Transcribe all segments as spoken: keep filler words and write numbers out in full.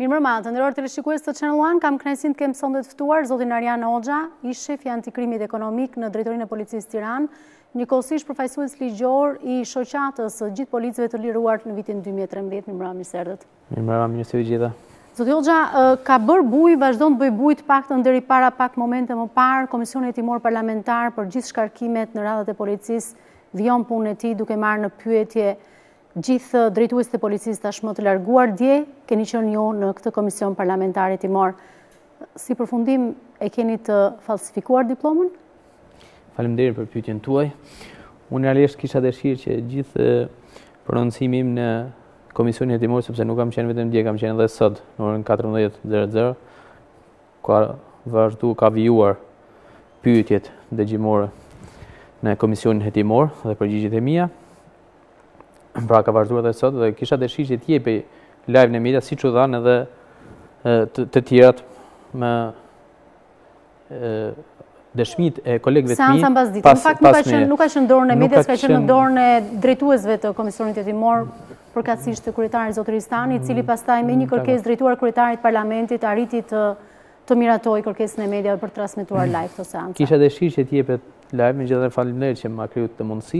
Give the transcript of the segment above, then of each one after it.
Mirëmbrëma, të nderuar teleshikues të Channel One, kam kënaqësinë të kem sonde të ftuar zotin Arjan Hoxha, ish shefi antikrimit ekonomik në Drejtorinë e Policisë Tiranë, njëkohësisht përfaqësues ligjor i shoqatës së gjithë policëve të liruar në vitin dy mijë e trembëdhjetë. Mirëmbrëma, mirë se erdhët. Mirëmbrëma, mirë se u gjeta. Zoti Hoxha, ka bërë buj, vazhdon të bëj buj të paktën deri para pak momente më parë, Komisioni Hetimor Parlamentar për gjithë shkarkimet në radhët e policisë vijon punën e tij duke marrë në pyetje gjithë drejtuesit e policisë tashmë të larguar. Dje keni qenë ju në këtë komision parlamentar hetimor. Si përfundim e keni të falsifikuar diplomën? Faleminderit për pyetjen tuaj. Unë realisht kisha dëshirë që gjithë prononcimi im në Komisionin Hetimor, sepse nuk kam qenë vetëm dje, kam qenë edhe sot në orën katërmbëdhjetë e zero zero, ka vazhdu ka vijuar pyetjet dëgjimore në Komisionin Hetimor dhe përgjigjet e mia. Pra ka vazhduar edhe sot dhe kisha dëshirë që t'jepej live në media siç u dhanë edhe të, të tjerat me dëshmit e kolegëve të mi. Seansa mbas ditë. Në fakt nuk ka qenë nuk ka qenë dorën e medias, ka qenë në dorën e drejtuesve të Komisionit Hetimor, përkatësisht të kryetarit zot Ristani, i cili pastaj me një kërkesë drejtuar kryetarit parlamentit arriti të të miratoi kërkesën e mediave për të transmetuar live këtë seancë. Kisha dëshirë që t'jepet live, megjithatë faleminderit që ma kriju këtë mundësi.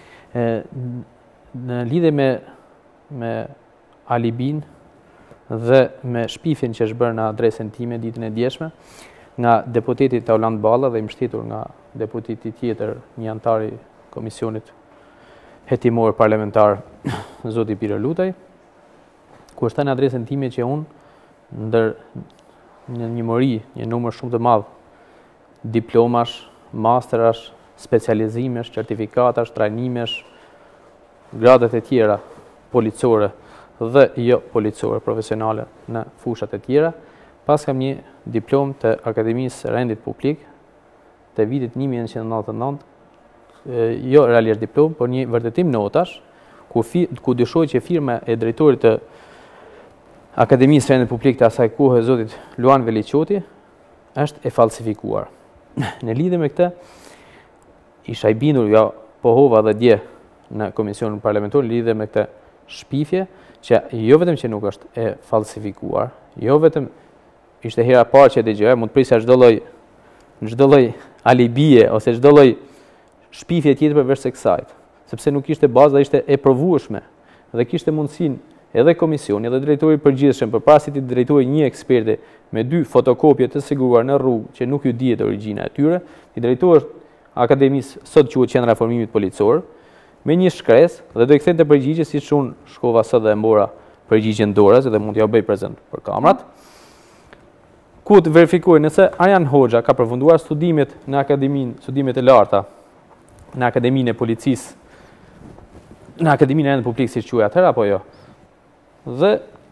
Në lidhje me, me alibin dhe me shpifjen që është bërë në adresën time ditën e djeshme, nga deputeti Tauland Balla dhe i mbështetur nga deputeti tjetër, një antar i Komisionit Hetimor Parlamentar, zoti Piro Lutaj, ku është në adresën time që unë ndër një njëmëri, një numër shumë të madh diplomash, masterash, specializimesh, certifikatash, trajnimesh, gradat e tjera policore dhe jo policore profesionale në fushat e tjera, pas kam një diplom të Akademisë Rendit Publik të vitit një mijë e nëntëqind e nëntëdhjetë e nëntë, jo realisht diplom, por një vërtetim notash, ku, fi, ku dyshoj që firma e drejtorit të Akademisë Rendit Publik të asaj kohë e zotit Luan Veliqoti është e falsifikuar. Në lidhje me këtë, isha i bindur, ja pohova dhe dje në Komisionin Parlamentar lidhje me këtë shpifje, që jo vetëm që nuk është e falsifikuar, jo vetëm ishte hera parë që e dëgjoja, mund të prisja çdo lloj çdo lloj alibie ose çdo lloj shpifje tjetër përveç se kësaj, sepse nuk ishte baza, ishte e provueshme dhe kishte mundësinë edhe komisioni, edhe drejtori i përgjithshëm përpara se të drejtojë një eksperte me dy fotokopje të siguruar në rrugë që nuk ju dihet origjina e tyre, i drejtohesh akademisë sot quhet Qendra e Formimit Policor, me një shkresë dhe do i kthente përgjigje siç unë shkova sot dhe e mbora përgjigjen dorës dhe mund t'ja bëj prezant për kamerat. Ku të verifikoj nëse Arjan Hoxha ka përfunduar studimet në akademinë, studimet e larta në Akademinë e Policisë, në Akademinë e Rendit Publik siç quhej atëherë apo jo. Dhe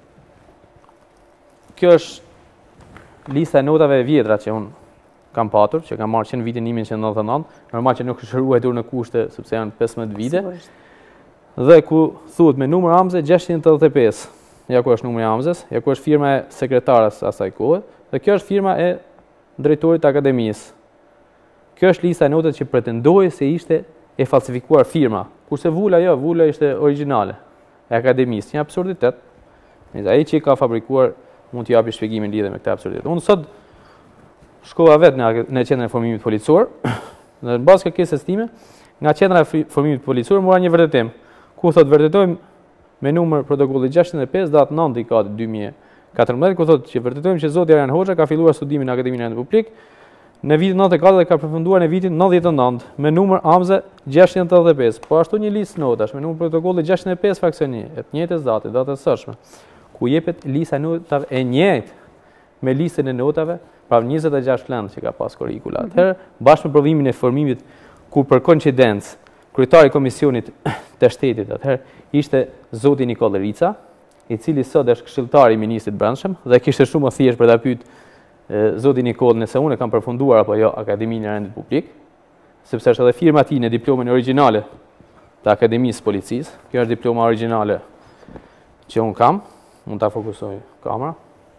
kjo është lista e notave e vjetra që unë kam patur, që kam marrë që në vitin një mijë e nëntëqind e nëntëdhjetë e nëntë, normal që nuk është ruajtur në kushte sepse janë pesëmbëdhjetë vite. Dhe ku thuhet me numër amze gjashtëqind e tetëdhjetë e pesë. Ja ku është numri i amzës, ja ku është firma e sekretares asaj kohe, dhe kjo është firma e drejtorit të akademisë. Kjo është lista e notave që pretendoi se ishte e falsifikuar firma, kurse vula jo, vula ishte origjinale e akademisë. Një absurditet. Ai që ka fabrikuar mund t'i japi shpjegimin lidhje me këtë absurditet. Unë sot shkova vetë në, në Qendrën e Formimit Policor, dhe në bazë kërkesës time, nga Qendra e Formimit Policor mora një vërtetim, ku thot vërtetojmë me numër protokolli gjashtëqind e pesë datë nëntë i katit dy mijë e katërmbëdhjetë, ku thot që vërtetojmë që zoti Arjan Hoxha ka filluar studimin në Akademinë e Rendit Publik në vitin nëntëdhjetë e katër dhe ka përfunduar në vitin nëntëdhjetë e nëntë me numër amze gjashtëqind e tetëdhjetë e pesë. Po ashtu një listë notash me numër protokolli gjashtëqind e pesë fraksioni, e të njëjtës date, datë e sotshme, ku jepet lista e notave e njëjtë me listën e notave pra njëzet e gjashtë vend që ka pas kurrikula. Atëherë, bashkë me provimin e formimit, ku për koincidencë kryetari i komisionit të shtetit atëherë ishte zoti Nikol Rica, i cili sot është këshilltar i ministrit brendshëm dhe kishte shumë më thjesht për ta pyet zoti Nikol nëse unë kam përfunduar apo jo Akademinë e Rendit Publik, sepse është edhe firma e tij në diplomën origjinale të Akademisë Policisë. Kjo është diploma origjinale që unë kam, mund ta fokusoj kamera.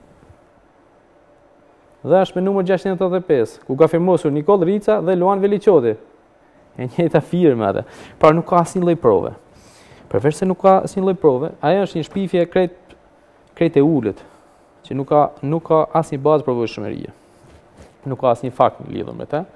Dhe është me numër gjashtëqind e tetëdhjetë e pesë, ku ka firmosur Nikol Rica dhe Luan Veliqoti. E njëjta firmë atë. Pra nuk ka asnjë lloj prove. Përveç se nuk ka asnjë lloj prove, ajo është një shpifje krejt krejt e ulët. që nuk ka, nuk ka asnjë bazë provojshmërie. Nuk ka asnjë fakt lidhur me të.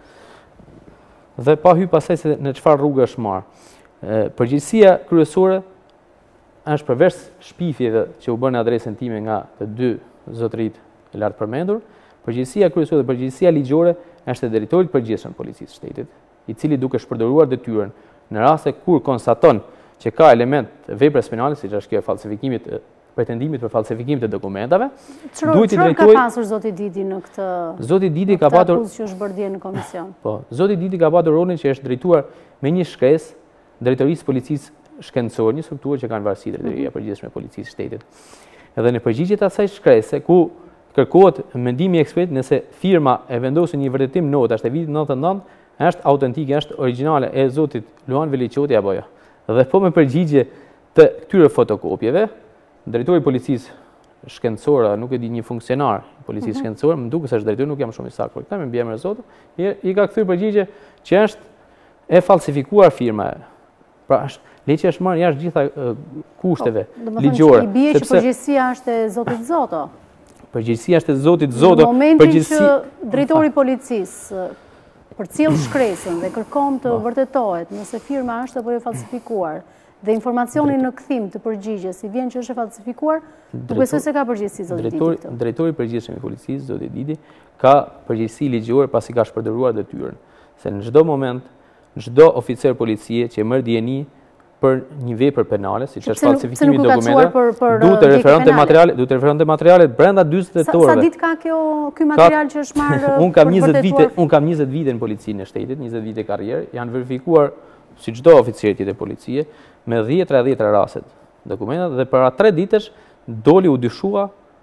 Dhe pa hy pasaj se në çfarë rrugë është marrë. Përgjegjësia kryesore është përveç shpifjeve që u bën në adresën time nga të dy zotërit e lartë përmendur, përgjegjësia kryesore dhe përgjegjësia ligjore është e drejtorit përgjithshëm të Policisë së Shtetit, i cili duke shpërdoruar detyrën në raste kur konstaton që ka element veprës penale, siç është kjo e falsifikimit, pretendimit për falsifikim të dokumentave, duhet i drejtohet. Çfarë ka pasur zoti Didi në këtë? Zoti Didi ka patur që është bërë dje në komision. Po, zoti Didi ka patur rolin që është drejtuar me një shkresë drejtorisë policisë shkencore, një strukturë që kanë varësi drejtoria përgjithshme e Policisë së Shtetit. Edhe në përgjigje të asaj shkrese, ku kërkohet mendimi i ekspertit nëse firma e vendosur një vërtetim notash të vitit nëntëdhjetë e nëntë është autentike, është origjinale e zotit Luan Veliçoti apo jo. Dhe po me përgjigje të këtyre fotokopjeve, drejtori i Policisë shkencore, nuk e di një funksionar i Policisë shkencore, më duket se është drejtori, nuk jam shumë i saktë për këtë, me mbiemër zotit, i ka kthyer përgjigje që është e falsifikuar firma. Pra, leqja është marrë jashtë gjitha kushteve ligjore. I bie që përgjegjësia është e zotit Zoto. Përgjegjësia është e zotit Zoto. Në momentin që drejtori i policisë përcjell shkresën dhe kërkon të vërtetohet nëse firma është apo jo falsifikuar dhe informacioni në kthim të përgjigjes i vjen që është e falsifikuar, nuk besoj se ka përgjegjësi zoti Didi këtu. Drejtori i përgjithshëm i policisë, zoti Didi, ka përgjegjësi ligjore pasi ka shpërdoruar detyrën. Se në çdo moment, çdo oficer policie që merr dieni për një vepër penale, siç është falsifikimi i dokumenteve, duhet të referonte materiale, duhet të referonte materialet brenda dyzet orëve. Sa ditë ka kjo ky material që është marrë? Un kam njëzet vite, un kam njëzet vite në policinë e shtetit, njëzet vite karrierë, janë verifikuar si çdo oficer tjetër policie me dhjetë tridhjetë rastet dokumentat dhe para tre ditësh doli u dyshua,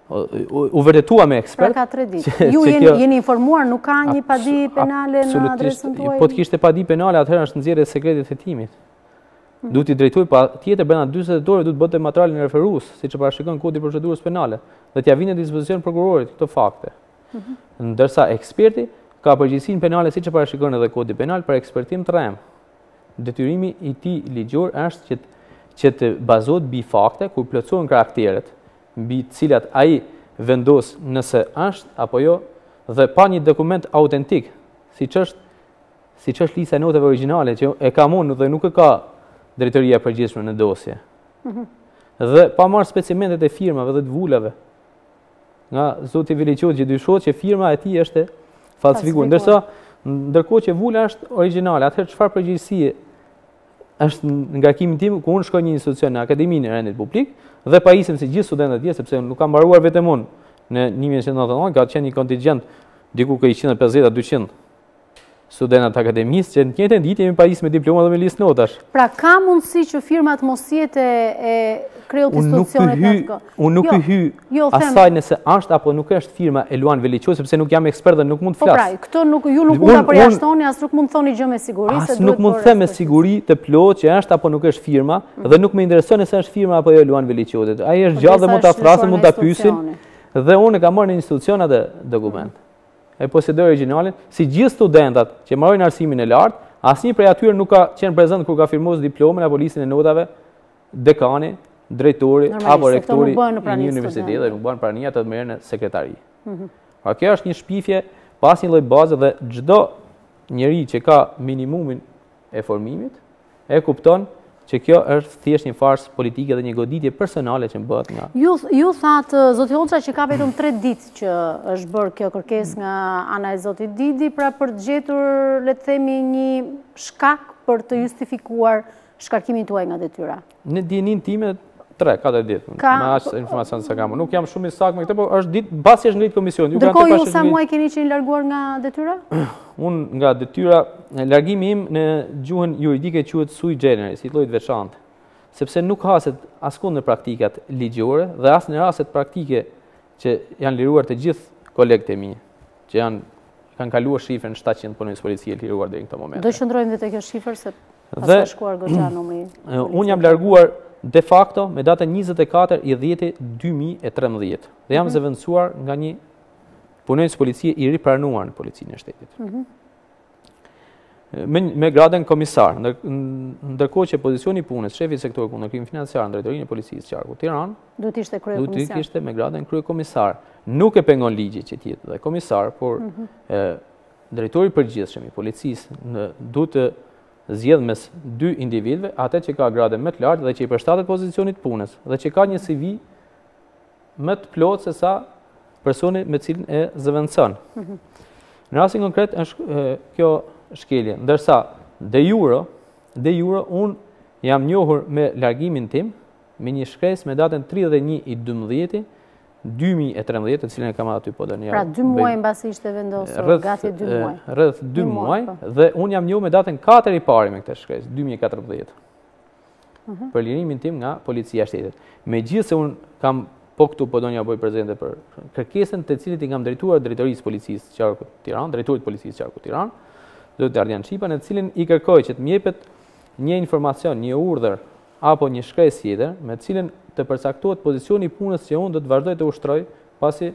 u vërtetua me ekspert. Pra ka tre ditë. Ju jeni informuar, nuk ka një padi penale në adresën tuaj? Po të kishte padi penale, atëherë është nxjerrje e sekretit hetimit. Duhet i drejtoj pa tjetër brenda dyzet orëve duhet bëte materialin referues, siç e parashikon kodi i procedurës penale, dhe t'ia vinë në dispozicion prokurorit këto fakte. Ndërsa eksperti ka përgjegjësinë penale siç e parashikon edhe kodi penal për ekspertim të rrem. Detyrimi i tij ligjor është që që të bazohet mbi fakte kur plotësohen karakteret, mbi të cilat ai vendos nëse është apo jo dhe pa një dokument autentik, siç është siç është lista e notave origjinale që e ka unë dhe nuk e ka drejtoria e përgjithshme në dosje. Dhe pa marrë specimentet e firmave dhe të vulave. Nga zoti Veliçoti që dyshohet që firma e tij është falsifikuar, ndërsa ndërkohë që vula është origjinale, atëherë çfarë përgjegjësie është në ngarkimin tim ku unë shkoj në një institucion në Akademinë e Rendit Publik dhe pajisem si gjithë studentët tjerë, sepse nuk kam mbaruar vetëm unë në një mijë nëntëqind e nëntëdhjetë e nëntë, ka qenë një kontingjent diku ka njëqind e pesëdhjetë a dyqind studentët akademisë që në të njëjtën ditë jemi pajisur me diploma dhe me listë notash. Pra ka mundësi që firmat mos jetë e krejt institucionet atë? Unë nuk i hy asaj nëse është apo nuk është firma e Luan Veliçoti, sepse nuk jam ekspert dhe nuk mund të flas. Po pra, këto nuk ju nuk mund ta përjashtoni, as nuk mund të thoni gjë me siguri se duhet. As nuk mund të them me siguri të plotë që është apo nuk është firma dhe nuk më intereson nëse është firma apo jo Luan Veliçoti. Ai është gjallë dhe mund ta flasë, mund ta pyesin. Dhe unë e kam marrë në institucion atë dokument. E posedoj origjinalin, si gjithë studentat që marrin arsimin e lartë, asnjë prej atyre nuk ka qenë prezant kur ka firmuar diplomën apo listën e notave dekani, drejtori apo rektori i një universiteti dhe nuk bën prania të merren në sekretari. Pra kjo është një shpifje pas një lloj baze dhe çdo njeri që ka minimumin e formimit e kupton që kjo është thjesht një farsë politike dhe një goditje personale që bëhet nga... Ju thatë, zoti Hoxha, që ka vetëm tre ditë që është bërë kjo kërkesë nga ana e zotit Didi, pra për të gjetur, le të themi, një shkak për të justifikuar shkarkimin tuaj nga detyra. Në dinin time, tre, katër ditë, me aq informacion se kam. Nuk jam shumë i saktë me këtë, por është ditë mbasi është ngrit komisioni. Ndërkohë ju sa muaj keni qenë larguar nga detyra? Unë nga detyra, largimi im në gjuhën juridike quhet sui generis, si lloj veçantë, sepse nuk haset askund në praktikat ligjore dhe as në rastet praktike që janë liruar të gjithë kolegët e mi, që janë kanë kaluar shifrën shtatëqind punonjës policie liruar deri në këtë moment. Do qëndrojmë te kjo shifër se pas ka shkuar goxha numri. Unë jam larguar de facto me datën njëzet e katër i dhjeti dy mijë e trembëdhjetë dhe jam zëvendësuar nga një punonjës policie i ripranuar në policinë e shtetit. me, me gradën komisar, ndër, ndërkohë që pozicioni i punës, shefi i sektorit kundër krimit financiar në drejtorinë e policisë qarku Tiranë, duhet ishte kryekomisar. Duhet ishte me gradën kryekomisar. Nuk e pengon ligji që të jetë dhe komisar, por mm -hmm. e, drejtori i përgjithshëm i policisë në duhet të zgjedh mes dy individëve, atë që ka gradën më të lartë dhe që i përshtatet pozicionit punës dhe që ka një C V më të plotë se sa personi me cilin e zëvendëson. Mm -hmm. Në rastin konkret është e, kjo shkelje, ndërsa de jure, de jure unë jam njohur me largimin tim me një shkresë me datën tridhjetë e një i dymbëdhjetë dy mijë e trembëdhjetë, të cilën e kam aty po do një. Pra dy muaj mbasi ishte vendosur, gati dy muaj. Rreth dy muaj dhe unë jam njohur me datën katër i pari me këtë shkresë, dy mijë e katërmbëdhjetë. Uh -huh. Për lirimin tim nga policia e shtetit. Megjithëse unë kam po këtu po do një bëj prezente për kërkesën të cilit i kam drejtuar drejtorisë policisë qarku Tiranë, drejtorit policisë qarku Tiranë, zoti Ardian Çipa, në cilin i kërkoj që të më jepet një informacion, një urdhër apo një shkresë tjetër, me cilën të përcaktohet pozicioni i punës që unë do të vazhdoj të ushtroj, pasi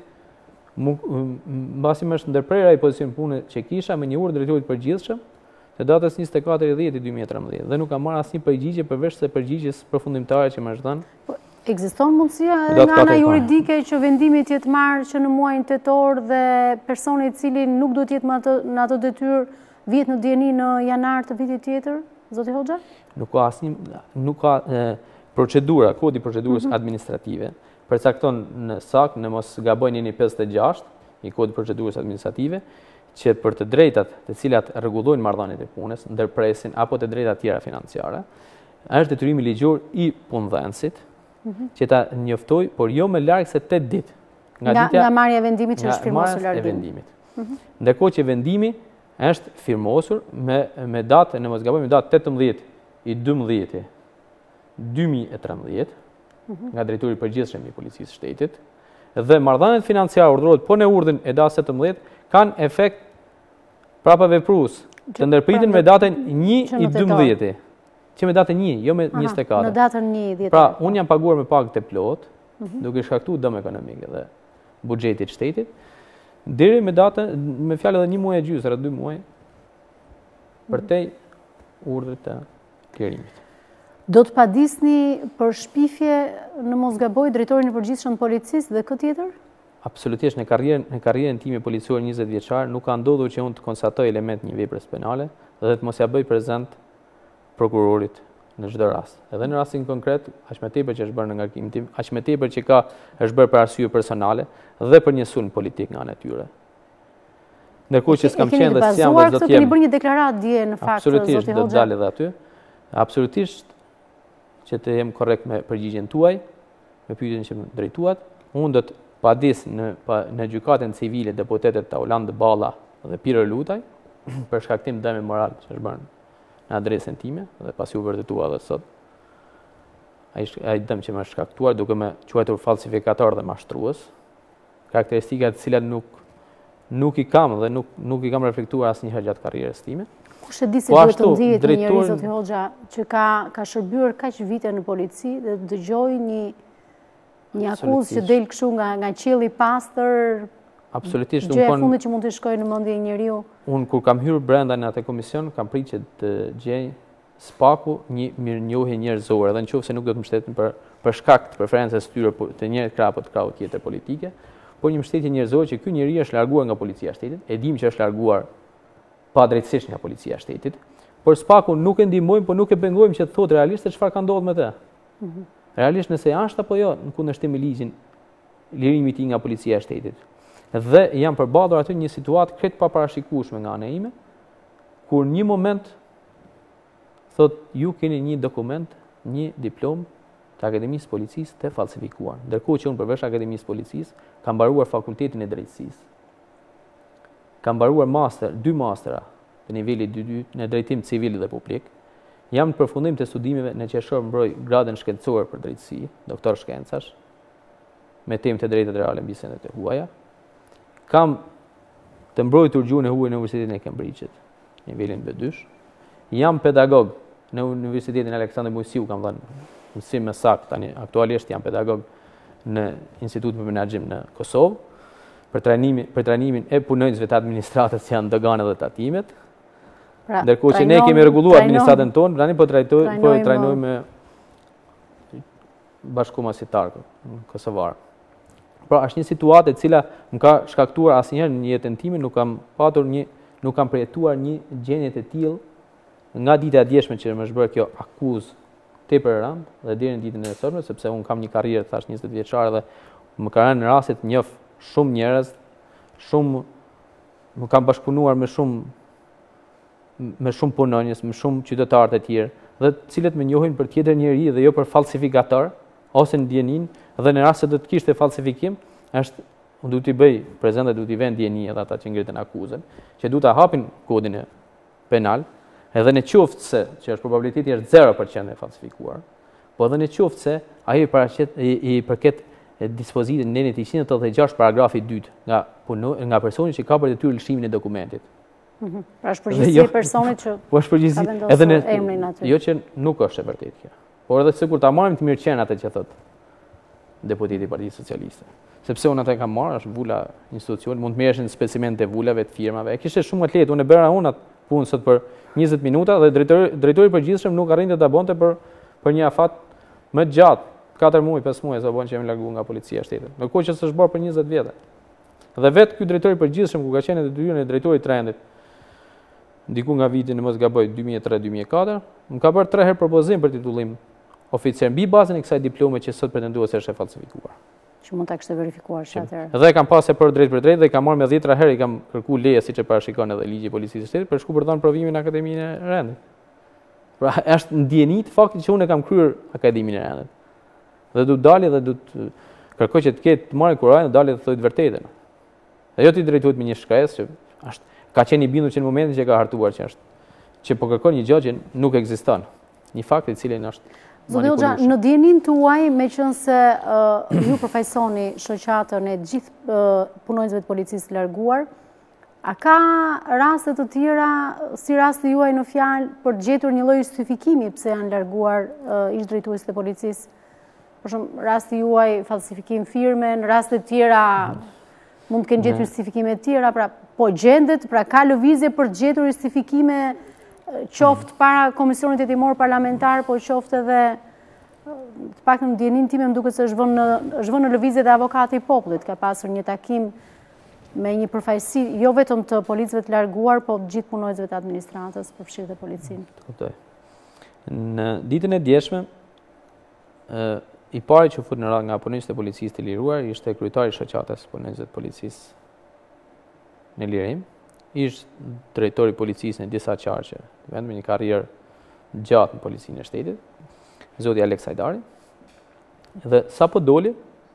mbasi më është ndërprerja ai pozicion pune që kisha me një urdhër drejtorit përgjithshëm të datës njëzet e katër i dhjetë i dy mijë e trembëdhjetë dhe nuk kam marrë asnjë përgjigje përveç se përgjigjes përfundimtare që më është dhënë. Ekziston mundësia nga ana juridike që vendimi të jetë marrë që në muajin tetor dhe personi i cili nuk do të jetë në ato detyrë vihet në dieni në janar të vitit tjetër, zoti Hoxha? Nuk ka asnjë, nuk ka e, procedura, kodi procedurës mm -hmm. administrative, përcakton në sakt, në mos gaboj një pesëdhjetë e gjashtë i kodit procedurës administrative, që për të drejtat të cilat rregullojnë marrëdhëniet e punës, ndërpresin apo të drejtat tjera financiare, është detyrimi ligjor i punëdhënësit mm -hmm. që ta njoftoj, por jo më larg se tetë ditë nga, nga, ditja, nga marrja e vendimit që është firmosur largim. vendimit. Mm -hmm. Ndërkohë që vendimi është firmosur me, me datë, në mos gaboj, me datë tetëmbëdhjetë i dymbëdhjetë dy mijë e trembëdhjetë mm -hmm. nga drejtori i përgjithshëm i policisë shtetit dhe marrëdhëniet financiare urdhërohet po në urdhën e datës tetëmbëdhjetë kanë efekt prapa veprues të ndërpritin me datën një i dymbëdhjetë. Që me datën një, jo me njëzet e katër. Në datën një i dhjetë. Pra, unë jam paguar me pagë të plot, mm -hmm. duke shkaktuar dëm ekonomike dhe buxhetit shtetit, deri me datën, me fjalë edhe një muaj e gjysmë, rreth dy muaj, për te urdhrit të klerimit. Do të padisni për shpifje në mos gaboj drejtorin e përgjithshëm të policisë dhe këtë tjetër? Absolutisht, në karrierën në karrierën time policore njëzet vjeçar nuk ka ndodhur që unë të konstatoj element një veprës penale dhe të mos ja bëj prezant prokurorit në çdo rast. Edhe në rastin konkret, aq më tepër që është bërë në ngarkimin tim, aq më tepër që ka është bërë për arsye personale dhe për një sulm politik nga ana e tyre. Ndërkohë që s'kam qenë dhe s'jam dhe do të jem. Keni bërë një deklaratë dje në fakt, zoti Hoxha? Absolutisht, do të dalë edhe aty. Absolutisht që të jem korrekt me përgjigjen tuaj, me pyetjen që më drejtuat. Unë do të padis në pa, në gjykatën civile deputetet Tauland Balla dhe Pirë Lutaj për shkaktim dëmi moral që është bërë në adresën time dhe pasi u vërtetua edhe sot. Ai ai dëm që më është shkaktuar duke më quajtur falsifikator dhe mashtrues, karakteristika të cilat nuk nuk i kam dhe nuk nuk i kam reflektuar asnjëherë gjatë karrierës time. Kush e di se duhet të ndihet një njerëz, zoti Hoxha, që ka ka shërbyer kaq vite në polici dhe dëgjoj një një akuzë që del kështu nga nga qielli i pastër. Absolutisht, gjë e fundit që mund të shkojë në mendje një njeriu. Unë kur kam hyrë brenda në atë komision, kam pritur që të gjej spaku një mirënjohje njerëzore, dhe nëse nuk do të mbështeten për për shkak të preferencës së tyre të njëjtë krah apo të krahut tjetër politike, por një mbështetje njerëzore që ky njeri është larguar nga policia e shtetit, e dim që është larguar pa drejtësisht nga policia e shtetit, por spaku nuk e ndihmojmë, por nuk e pengojmë që të thotë realisht se çfarë ka ndodhur me të. Mm -hmm. Realisht nëse është apo jo në kundërshtim me ligjin, lirimi i tij nga policia e shtetit. Dhe jam përballur aty një situatë krejt paparashikueshme nga ana ime, kur një moment thot ju keni një dokument, një diplomë të Akademisë së Policisë të falsifikuar. Ndërkohë që unë përveç Akademisë së Policisë kam mbaruar fakultetin e drejtësisë. Kam mbaruar master, dy mastera të nivelit dy dy në drejtim civil dhe publik. Jam në përfundim të studimeve në qershor mbroj gradën shkencore për drejtësi, doktor shkencash, me temë të drejtat reale mbi sendet e huaja. Kam të mbrojtur gjuhën e huaj në Universitetin e Cambridge-it, nivelin B dy. Jam pedagog në Universitetin Aleksandër Mujsiu, kam dhënë mësim me sakt, tani aktualisht jam pedagog në Institutin për Menaxhim në Kosovë, për trajnimin për trajnimin e punonjësve të administratës që janë doganë dhe tatimet. Ndërkohë që ne kemi rregulluar administratën tonë, tani po trajtojmë bashkëkombëtar kosovar. Pra është një situatë e cila më ka shkaktuar asnjëherë në jetën time, nuk kam patur një, nuk kam përjetuar një gjendje të tillë nga dita e djeshme që më është bërë kjo akuzë tepër e rëndë dhe deri në ditën e sotme, sepse un kam një karrierë thash njëzet vjeçare dhe më ka rënë në raste të njoh shumë njerëz, shumë më kam bashkëpunuar me shumë me shumë punonjës, me shumë qytetarë të tjerë, dhe të cilët më njohin për tjetër njeri dhe jo për falsifikator ose ndjenin, dhe në rast se do të kishte falsifikim, është unë duhet t'i bëj prezant dhe duhet t'i vend ndjeni edhe ata që ngritën akuzën, që duhet ta hapin kodin e penal, edhe në qoftë se, që është probabiliteti është zero përqind e falsifikuar, po edhe në qoftë se ajo i paraqet i, i përket dispozitën në njënit njëqind e tetëdhjetë e gjashtë paragrafi dytë nga puno, nga personi që ka për detyrë lëshimin e dokumentit. Mm-hmm. Pra është përgjegjësi e personit që po është përgjegjësi edhe në emrin aty. Jo që nuk është e vërtetë kjo. Por edhe sikur ta marrim të mirëqen atë që thot deputeti i Partisë Socialiste. Sepse unë atë kam marrë, është vula institucion, mund të merreshin specimen të vulave të firmave. E kishte shumë atlet, unë e bëra unë atë punë sot për njëzet minuta dhe drejtori drejtori i përgjithshëm nuk arrinte ta bonte për për një afat më gjatë, katër muaj, pesë muaj sa bën që jam larguar nga policia e shtetit. Ndërkohë që s'është bërë për njëzet vjet. Dhe vetë ky drejtori i përgjithshëm ku ka qenë në detyrën e drejtorit të rendit, diku nga viti në mos gaboj dy mijë e tre dy mijë e katër, më ka bërë tre herë propozim për titullim oficer mbi bazën e kësaj diplome që sot pretenduohet se është e falsifikuar. Që mund ta kishte verifikuar atëherë. Dhe kam pasur për drejt për drejt dhe kam marrë me dhjetra herë, i kam kërkuar leje siç e parashikon edhe ligji i policisë së shtetit për shku për dhënë provimin në Akademinë e Rendit. Pra është ndjeni të faktit që unë kam kryer Akademinë e Rendit. Dhe du të dalë dhe du të kërkoj që të ketë të marrë kurajin dhe dalë dhe të thojë të vërtetën. Dhe jo ti drejtohet me një shkresë që është ka qenë i bindur që në momentin që ka hartuar që është që po kërkon një gjë që nuk ekziston. Një fakt i cili është Zoti Hoxha, në dijenin tuaj, meqense uh, ju përfaqësoni shoqatën e gjithë uh, punonjësve të policisë larguar, a ka raste të tjera si rasti juaj në fjalë për të gjetur një lloj justifikimi pse janë larguar uh, ish drejtuesit e policisë? Për shembull, rasti juaj falsifikim firmen, raste të tjera mund të kenë gjetur justifikime të tjera, pra po gjendet, pra ka lëvizje për të gjetur justifikime qoftë para Komisionit Hetimor Parlamentar, po qoftë edhe të paktën në dijenin time më duket se është vënë në, është vënë në lëvizje dhe avokati i popullit, ka pasur një takim me një përfaqësi jo vetëm të policëve të larguar, po të gjithë punonjësve të administratës, përfshirë dhe policinë. Kuptoj. Në ditën e djeshme, i pari që fut në radhë nga punonjësit e policisë të liruar ishte kryetari i shoqatës punonjësve të policisë në lirim, ishte drejtori i policisë në disa qarqe, vetëm një karrierë gjatë në policinë e shtetit, zoti Alex Hajdari. Dhe sa po doli,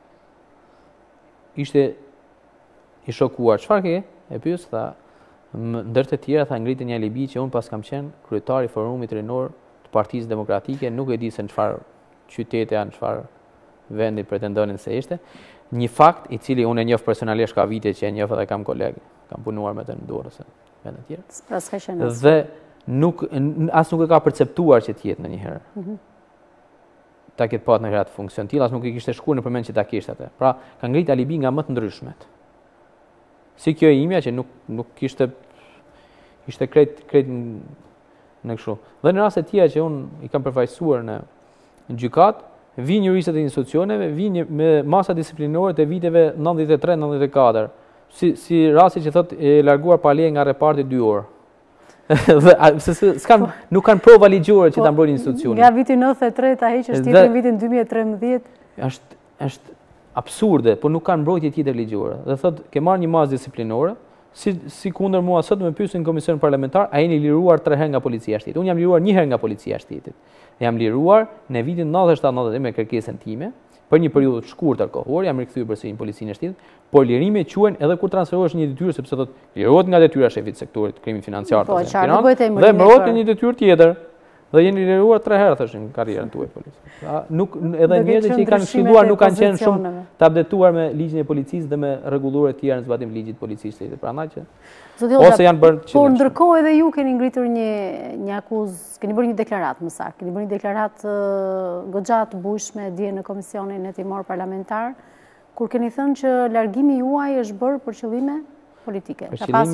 ishte i shokuar. Çfarë ke? E pyes, tha, ndër të tjera tha ngritë një alibi që unë pas kam qenë kryetari i forumit rinor të Partisë Demokratike, nuk e di se në çfarë qytete janë, çfarë vendi pretendonin se ishte. Një fakt i cili unë e njoh personalisht, ka vite që e njoh dhe kam kolegë, kam punuar me të në Durrës e vende të tjera. Dhe nuk as nuk e ka perceptuar që të jetë ndonjëherë. Mm -hmm. Ta ketë pat në gratë funksion tillë, as nuk i kishte shkuar nëpërmend që ta kishte atë. Pra, ka ngrit alibi nga më të ndryshmet. Si kjo e imja që nuk nuk kishte ishte krejt krejt në kështu. Dhe në raste të tjera që unë i kam përfaqësuar në gjykat, vinë juristët e institucioneve, vinë me masa disiplinore të viteve nëntëdhjetë e tre nëntëdhjetë e katër. Si, si rasti që thot e larguar pa leje nga reparti dy orë. Dhe s'kan, nuk kanë prova ligjore që ta mbrojnë institucionin. Nga viti nëntëdhjetë e tre ta heqësh tjetër në vitin dy mijë e trembëdhjetë. Është është absurde, por nuk kanë mbrojtje tjetër ligjore. Dhe thot ke marrë një masë disiplinore, si si kundër mua sot më pyesin në komision parlamentar, a jeni liruar tre herë nga policia e shtetit? Unë jam liruar një herë nga policia e shtetit. Jam liruar në vitin nëntëdhjetë e shtatë nëntëdhjetë me kërkesën time. Për një periudhë të shkurtër kohore, jam rikthyer përsëri në policinë e shtetit, por lirimi quhen edhe kur transferohesh një detyrë, sepse thotë lirohet nga detyra e shefit të sektorit krimi financiar po, të Tiranës dhe mbrohet një detyrë tjetër. Dhe jeni liruar tre herë thoshin në karrierën tuaj policisë. Nuk edhe njerëzit që i kanë këshilluar nuk kanë qenë shumë të updetuar me ligjin e policisë dhe me rregulluar të tjera në zbatim ligjit të policisë së shtetit. Prandaj që ose janë bërë që. Por ndërkohë edhe ju keni ngritur një një akuzë, keni bërë një deklaratë më saktë, keni bërë një deklaratë uh, goxha të bujshme dje në Komisionin Hetimor Parlamentar, kur keni thënë që largimi juaj është bërë për qëllime politike. Për qëllime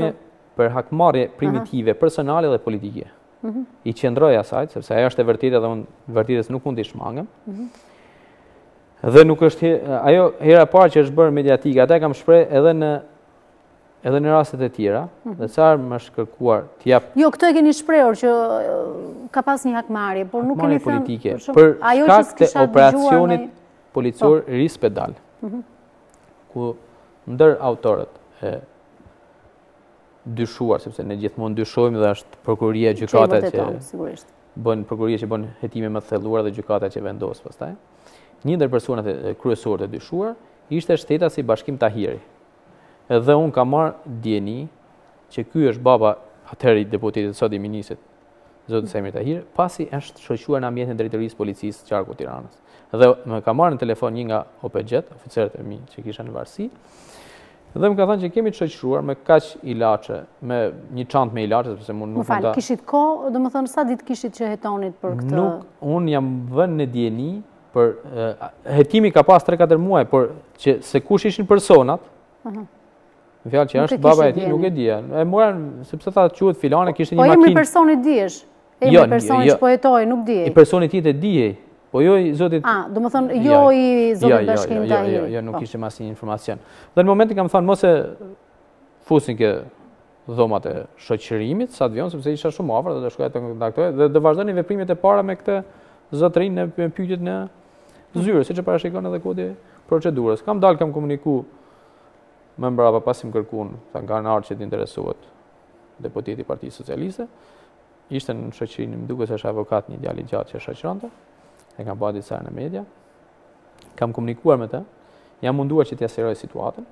për hakmarrje primitive, personale dhe politike. I qëndroj asaj, sepse ajo është e vërtetë dhe unë vërtetës nuk mund t'i shmangem. Dhe nuk është ajo hera parë që është bërë mediatike, ata kam shpreh edhe në edhe në rastet e tjera, dhe sa më është kërkuar t'jap. Jo, këtë e keni shprehur që ka pas një hakmarrje, por nuk keni thënë politike për shkak të operacionit policor Rispedal, ku ndër autorët e dyshuar, sepse ne gjithmonë dyshojmë dhe është prokuroria gjykata që bën prokuroria që bën hetime më të thelluara dhe gjykata që vendos pastaj. Një ndër personat e kryesorë të dyshuar ishte shtetasi Bashkim Tahiri. Edhe unë kam marrë dieni që ky është baba atëherë i deputetit sot i ministrit, zoti Semir Tahiri, pasi është shoqëruar në ambientin e drejtorisë policisë qarku Tiranës. Dhe më ka marrë në telefon një nga O P G-t, oficerët e mi që kisha në varësi, dhe më ka thënë që kemi të shoqëruar me kaq ilaçe, me një çantë me ilaçe, sepse unë nuk mund ta. Kishit kohë, domethënë sa ditë kishit që hetonit për këtë? Nuk, unë jam vënë në dieni për hetimi ka pas tre katër muaj, por që se kush ishin personat. Fjalë që është baba e tij, nuk e dija. E morën sepse tha quhet filane, kishte një makinë. Po emri personit dihesh? Emri personit që po jetoi nuk dihej. I personit tjetër dihej, po jo i zotit. Ah, domethënë jo i zotit Bashkim Tahiri. Jo, jo, nuk kishte asnjë informacion. Dhe në momentin kam thënë mos e fusin ke dhomat e shoqërimit sa të vion, sepse isha shumë afër dhe do shkoja të kontaktoja dhe do vazhdoni veprimet e para me këtë zotërinë në pyetjet në zyrë, siç e parashikon edhe kodi procedurës. Kam dalë, kam komunikuar më mbrapa pasi më kërkuan, tha nga anëtar që të interesohet deputeti i Partisë Socialiste. Ishte në shoqërinë, më duket se është avokat një djalë i gjatë që shoqëronte. E kam bërë disa në media. Kam komunikuar me të. Jam munduar që t'ia sqaroj situatën.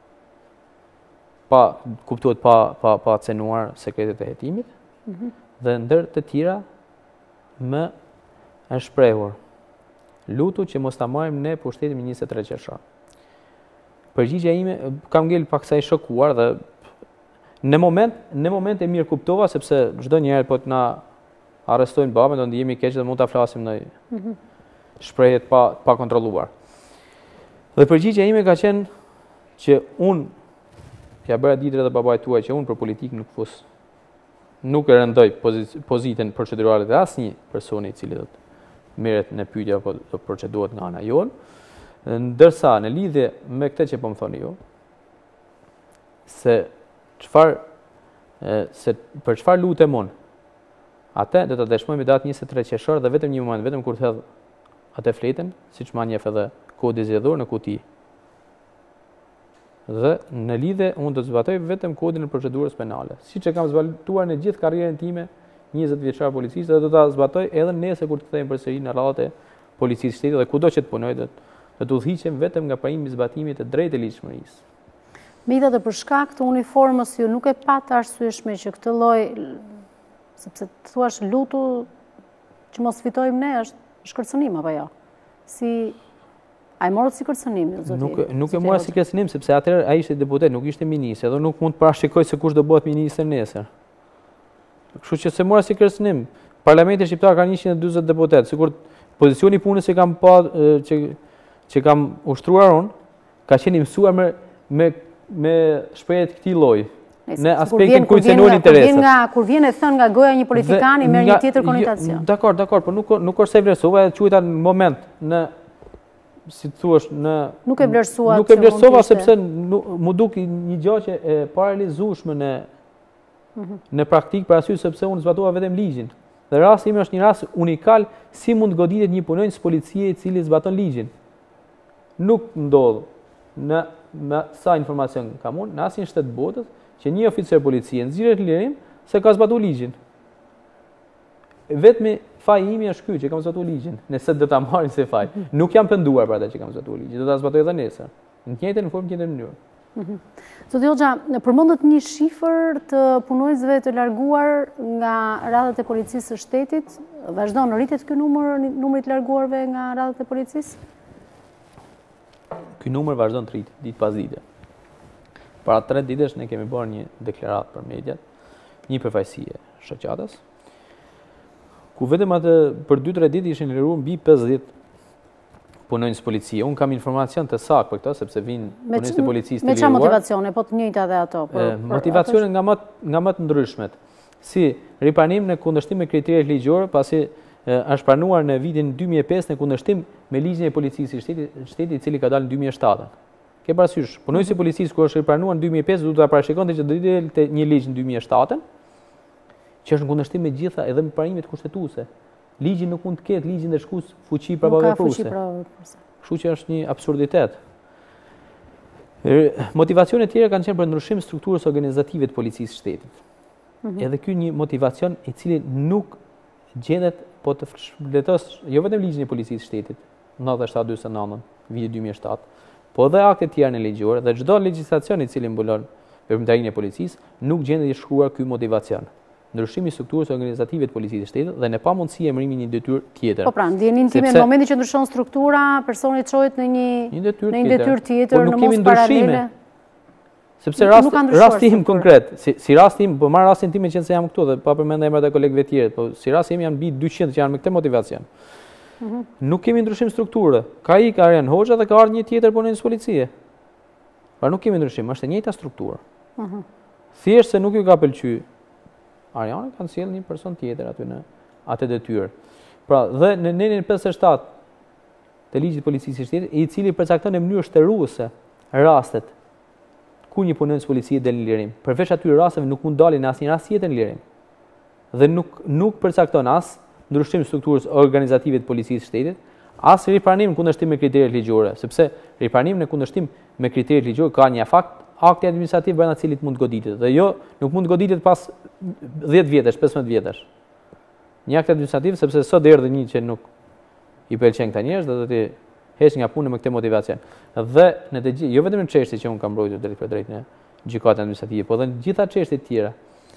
Pa kuptuar pa pa pa cenuar sekretet e hetimit. Dhe ndër të tjera më është shprehur lutu që mos ta marrim ne pushtetin me njëzet e tre qershor. Përgjigjja ime kam ngel pak sa i shokuar dhe në moment në moment e mirë kuptova sepse çdo njëherë po të na arrestojnë babën do ndihemi keq dhe mund ta flasim në shprehje pa pa kontrolluar. Dhe përgjigjja ime ka qenë që un ja bëra ditë edhe babait tuaj që un për politikë nuk fus. Nuk e rëndoj pozitën procedurale të asnjë personi i cili do të merret në pyetje apo do procedohet nga ana jon. Ndërsa në lidhje me këtë që po më thoni ju, se çfarë se për çfarë lutem unë, atë do ta dëshmoj me datë njëzet e tre qershor dhe vetëm një moment, vetëm kur të hedh atë fletën, siç ma njeh edhe kodi zgjedhor në kuti. Dhe në lidhje unë do të zbatoj vetëm kodin e procedurës penale, siç e kam zbatuar në gjithë karrierën time njëzet vjeçar policisë dhe do ta zbatoj edhe nesër kur të kthehem përsëri në radhët e policisë shtetit dhe kudo që të punoj do të të udhëhiqem vetëm nga parimi i zbatimit të drejtë të ligjshmërisë. Megjithatë për shkak të uniformës ju nuk e pat arsyeshme që këtë lloj, sepse thuash lutu që mos fitojmë ne është shkërcënim apo jo? Si a e morët si kërcënim ju zoti? Nuk nuk e mora si kërcënim sepse atëherë ai ishte deputet, nuk ishte ministër, dhe nuk mund të parashikoj se kush do bëhet ministër nesër. Kështu që se mora si kërcënim. Parlamenti shqiptar ka njëqind e dyzet deputet, sikur pozicioni i punës që kam pa që që kam ushtruar unë, ka qenë i mësuar me, me, me shprehjet këtij lloji. Në aspektin ku i cënojnë interesat. Kur vjen e thënë nga goja një politikani merr një tjetër konotacion. Dakor, dakor, por nuk nuk është se vlerësova, e quajta në moment në si thuash në nuk e vlerësua. Nuk e vlerësova sepse mu duk një gjë që e paralizueshme në në praktikë për arsye sepse unë zbatova vetëm ligjin. Dhe rasti im është një rast unikal si mund goditet një punonjës policie i cili zbaton ligjin. Nuk ndodh në me sa informacion kam unë në asnjë shtet botës që një oficer policie nxirret lirim se ka zbatuar ligjin. Vetëm faji imi është ky që kam zbatuar ligjin. Nëse do ta marrin se faj, nuk jam penduar për ata që kam zbatuar ligjin, do ta zbatoj edhe nesër. Në të njëjtën formë, në të njëjtën mënyrë. Zoti Hoxha, përmendet një shifër të punojësve të larguar nga radhët e policisë së shtetit, vazhdon rritet ky numër, numri të larguarve nga radhët e policisë? Ky numër vazhdon të rritet ditë pas dite. Para tre ditësh ne kemi bërë një deklaratë për mediat, një përfaqësi e shoqatës, ku vetëm atë për dy tre ditë ishin liruar mbi pesëdhjetë punonjës policie. Unë kam informacion të saktë për këto, sepse vinë punonjës të policisë të Me liruar. çfarë motivacione, po të njëjta dhe ato? Motivacione nga më nga më të ndryshmet. Si ripranim në kundërshtim me kriteret ligjore, pasi është pranuar në vitin dy mijë e pesë në kundërshtim me ligjin e policisë i shtetit, shteti i cili ka dalë në dy mijë e shtatë. Ke parasysh, punonjësi i policisë kur është ripranuar në dy mijë e pesë, duhet ta parashikonte që do të dilte një ligj në dy mijë e shtatë, që është në kundërshtim me gjitha edhe me pranimet kushtetuese. Ligji nuk mund të ketë ligjin dhe shkus fuqi pravovepruese. Kështu që është një absurditet. Motivacionet tjera kanë qenë për ndryshim strukturës organizative të policisë shtetit. Edhe ky një motivacion i cili nuk gjendet, po të shpletos jo vetëm ligjin e policisë shtetit, nëntëdhjetë shtatë dyqin e nëntë, viti dy mijë e shtatë, po edhe akte të tjera në ligjore dhe çdo legjislacion i cili mbulon veprimtarinë e policisë nuk gjendet i shkruar ky motivacion. Ndryshimi i strukturës organizative të policisë shtetit dhe në pamundësi emërimi një detyrë tjetër. Po pra, ndjenin time në momentin që ndryshon struktura, personi çohet në një një detyrë në një detyrë tjetër, por në nuk kemi mos ndryshime. paralele. Sepse rast rasti im konkret, si, si rasti im, po marr rastin tim që se jam këtu dhe pa përmendë emrat e kolegëve tjerë, po si rasti im janë mbi dyqind që janë me këtë motivacion. Nuk kemi ndryshim strukture. Ka ik Arjan Hoxha dhe ka ardhur një tjetër punonjës policie. Pra nuk kemi ndryshim, është e njëjta strukturë. Thjesht se nuk ju ka pëlqyer Arjani, kanë sjell një person tjetër aty në atë detyrë. Pra, dhe në nenin pesëdhjetë e shtatë të ligjit të policisë së shtetit, i cili përcakton në mënyrë shtëruese rastet ku një punonjës policie del në lirim. Përveç atyre rasteve nuk mund dalin në asnjë rast tjetër në lirim. Dhe nuk nuk përcakton as ndryshim strukturës organizative të policisë së shtetit, as ripranim në kundërshtim me kriteret ligjore, sepse ripranim në kundërshtim me kriteret ligjore ka një fakt akti administrativ brenda cilit mund të goditet dhe jo nuk mund të goditet pas dhjetë vjetësh, pesëmbëdhjetë vjetësh. Një akt administrativ sepse sot erdhi një që nuk i pëlqen këta njerëz dhe do të heq nga puna me këtë motivacion. Dhe në të gjithë, jo vetëm në çështje që un kam mbrojtur drejt për drejt në gjykatën administrative, por edhe në gjitha çështjet tjera.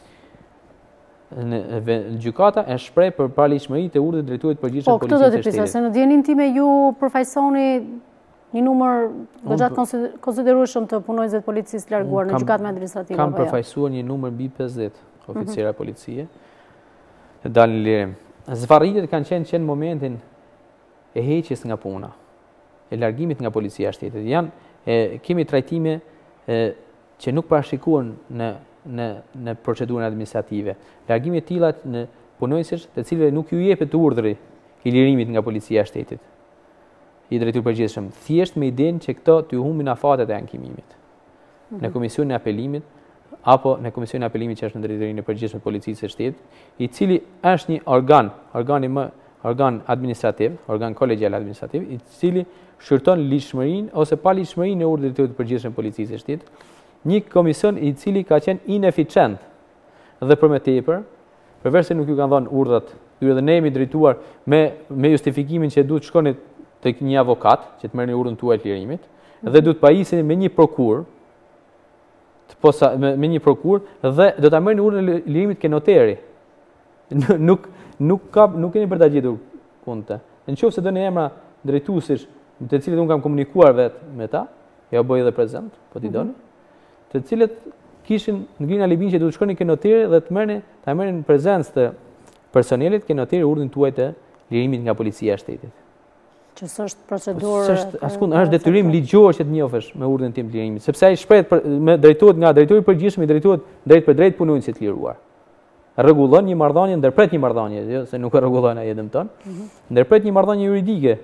Në gjykata e shpreh për paligjshmëri të urdhrit drejturit përgjithshëm policisë së shtetit. Po, këtë do të pyesja, se në dijenin time ju përfaqësoni një numër gjatë konsiderueshëm të punonjësve të policisë larguar në gjykatën administrative. Kam përfaqësuar një numër mbi pesëdhjetë oficera policie të dalin në lirim. Zvarritjet kanë qenë që në momentin e heqjes nga puna, e largimit nga policia e shtetit. Janë e, kemi trajtime e, që nuk parashikohen në në në procedurën administrative. Largime të tilla në punonjësish të cilëve nuk ju jepet urdhri i lirimit nga policia e shtetit. I drejtuar përgjithshëm, thjesht me idenë që këto t'ju humbin afatet e ankimimit. Mm -hmm. Në komisionin e apelimit apo në komisionin e apelimit që është në drejtorinë e përgjithshme të policisë së shtetit, i cili është një organ, organi më organ administrativ, organ kolegjial administrativ, i cili shërton ligjshmërinë ose paligjshmërinë e urdhrit të përgjithshëm të policisë së shtetit. Një komision i cili ka qenë ineficient dhe për më tepër, përveç se nuk ju kanë dhënë urdhrat, ju dhe ne jemi drejtuar me me justifikimin që duhet shkoni tek një avokat që të merrni urdhën tuaj të lirimit dhe duhet pajiseni me një prokuror, të posa me, me një prokuror dhe do ta merrni urdhën e lirimit ke noteri. Nuk nuk ka nuk keni për ta gjetur kunte. Nëse doni emra drejtuesish të cilët un kam komunikuar vetë me ta, ja u bëj edhe prezant, po ti doni. Të cilët kishin ngrinë alibin që duhet shkoni ke noteri dhe të merrni ta merrni në prezencë të personelit ke noteri urdhën tuaj të lirimit nga policia e shtetit. Që s'është procedurë. S'është askund, është detyrim ligjor që të njofesh me urdhën tim të lirimit, sepse ai shpreh me drejtohet nga drejtori i përgjithshëm i drejtohet drejt për drejt punonjësit të liruar. Rregullon një marrëdhënie, ndërpret një marrëdhënie, jo se nuk e rregullon ai dëmton. Ndërpret një marrëdhënie juridike.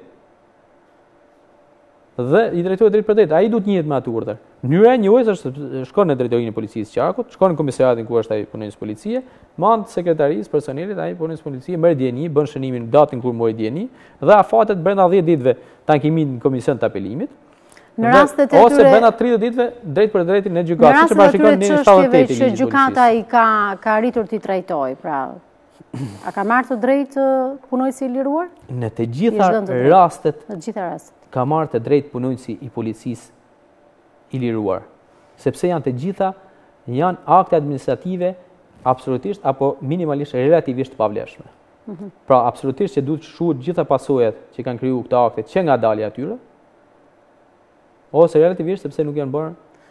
Dhe i drejtohet drejt për drejt, ai duhet njihet me atë urdhër. Mënyra e njohjes është shkon në drejtorinë e policisë së Qarkut, shkon në komisariatin ku është ai punonjës policie, mand sekretarisë personelit ai punonjës policie, merr dieni, bën shënimin datën kur mori dieni dhe afatet brenda dhjetë ditëve tankimit në komision të apelimit. Në rastet e tyre ose brenda tridhjetë ditëve drejt për drejtin në gjykatë, siç e parashikon në shtatë e tetë. Që gjykata i ka ka arritur t'i trajtojë, pra a ka marrë të drejtë punonjësi i liruar? Në të gjitha rastet, në të gjitha rastet ka marrë të drejtë punonjësi i policisë i liruar, sepse janë të gjitha janë akte administrative absolutisht apo minimalisht relativisht pavlefshme. Mm -hmm. Pra absolutisht që duhet shuhet gjitha pasojat që kanë krijuar këto akte që nga dalja atyre, ose relativisht sepse nuk janë bërë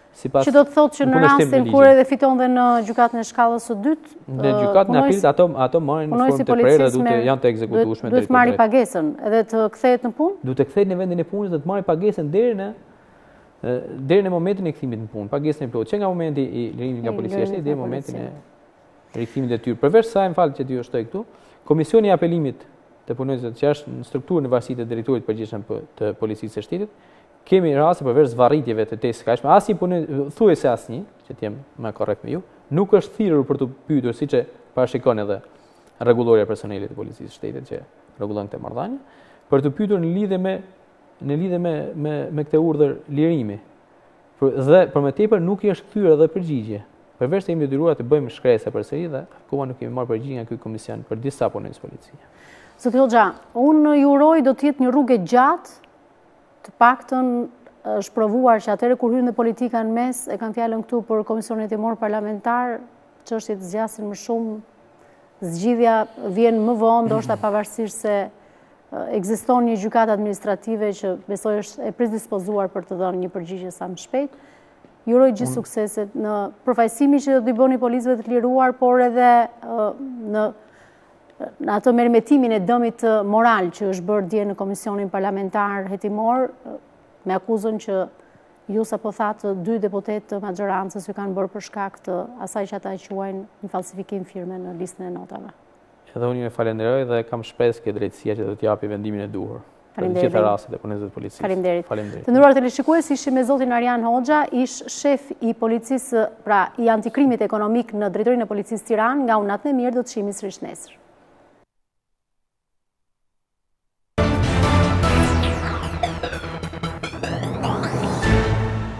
Që do të thotë që në rastin kur edhe fiton dhe në gjykatën e shkallës së dytë, në gjykatën e apilit ato ato marrin në formë të prerë dhe duhet janë të ekzekutueshme drejt. Duhet marrë pagesën edhe të kthehet në punë? Duhet të kthehet në vendin e punës dhe të marrë pagesën deri në deri në momentin e kthimit në punë. Pagesën e plotë që nga momenti i lirimit nga policia është deri në momentin e rikthimit të tyre. Përveç sa më fal që ti u shtoj këtu, Komisioni i Apelimit të punëtorëve që është në strukturën e varësisë të drejtorit përgjithshëm të policisë së shtetit, kemi raste përveç zvarritjeve të testit kaqshme, asnjë punë thuajse asnjë, që të jem më korrekt me ju, nuk është thirrur për të pyetur siç e parashikon edhe rregulloria e personelit të policisë së shtetit që rregullon këtë marrëdhënie, për të pyetur në lidhje me në lidhje me me me këtë urdhër lirimi. Dhe për më tepër nuk i është kthyer edhe përgjigje. Përveç se jemi detyruar të bëjmë shkresë përsëri dhe akoma nuk kemi marrë përgjigje nga ky komision për disa punonjës policie. Zoti Hoxha, unë ju uroj do të jetë një rrugë gjatë, të paktën është provuar që atëherë kur hyn në politika në mes, e kanë fjalën këtu për komisionin hetimor parlamentar, çështjet zgjasin më shumë, zgjidhja vjen më vonë, ndoshta pavarësisht se ekziston një gjykatë administrative që besoj është e predispozuar për të dhënë një përgjigje sa më shpejt. Ju uroj gjithë sukseset në përfaqësimin që do t'i bëni policëve të liruar, por edhe në në atë mermetimin e dëmit moral që është bërë dje në Komisionin Parlamentar Hetimor, me akuzën që ju sapo thatë dy deputet të maxhorancës ju kanë bërë për shkak të asaj që ata quajnë një falsifikim firme në listën e notave. Edhe unë ju falenderoj dhe kam shpresë që drejtësia që do t'japi vendimin e duhur. Për të gjitha rastet e punëtorëve të policisë. Faleminderit. Të nderuar teleshikues, ishim me zotin Arjan Hoxha, ish shef i policisë, pra i antikrimit ekonomik në drejtorinë e policisë Tiranë, nga Unat në Mirë do të shihemi sërish nesër.